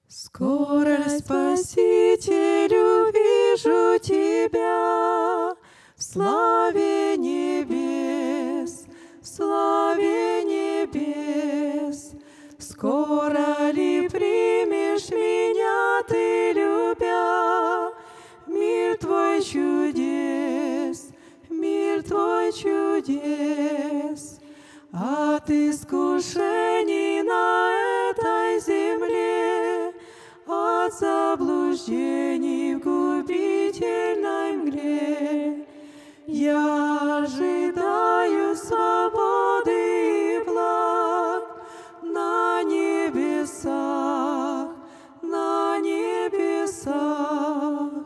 Скоро, Спасителю, вижу Тебя в славе небес, в славе небес. Скоро ли примешь меня Ты, любя, мир Твой чудес, мир Твой чудес. От искушений на этой земле, от заблуждений в губительной мгле, я ожидаю свободы и благ на небесах, на небесах.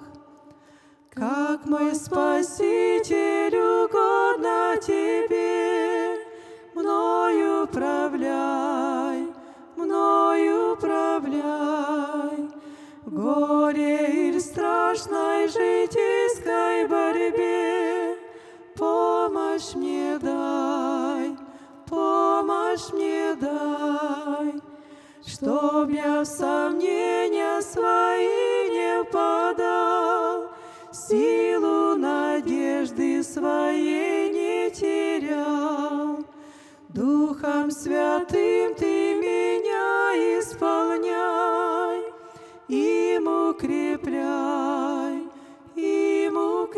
Как мой Спаситель, угодно Тебе, мною управляй, мною управляй. В горе или страшной житейской борьбе помощь мне дай, помощь мне дай. Чтоб я в сомнения свои не впадал, силу надежды своей не терял. Духом Святым Ты меня исполняй, им укрепляй, им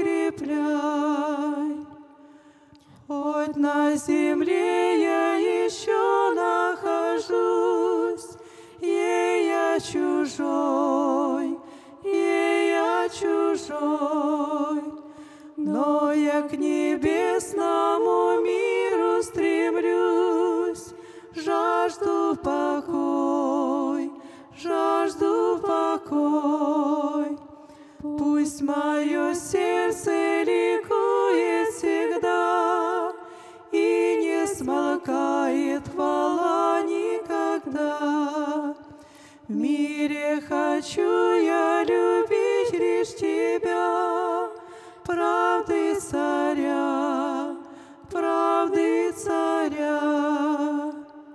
укрепляй. Хоть на земле я еще нахожусь, ей я чужой, ей я чужой, но я к небесному миру стремлюсь, жажду покой, жажду покой. Пусть мое сердце ликует всегда и не смолкает хвала никогда. В мире хочу я любить лишь Тебя, правды царя, правды царя.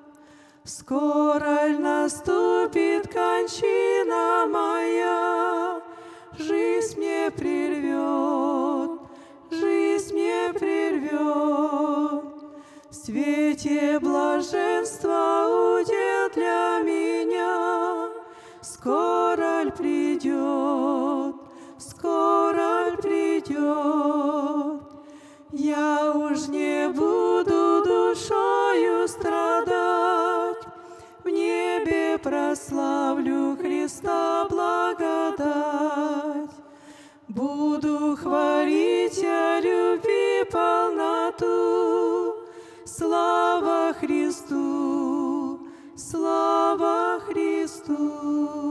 Скоро ль наступит кончина моя, жизнь мне прервет, жизнь мне прервет. В свете блаженства удел для меня, скоро ль придет, скоро ль придет. Я уж не буду душою страдать, в небе прославлю Христа благодать. Буду хвалить я любви полноту, слава Христу, слава Христу.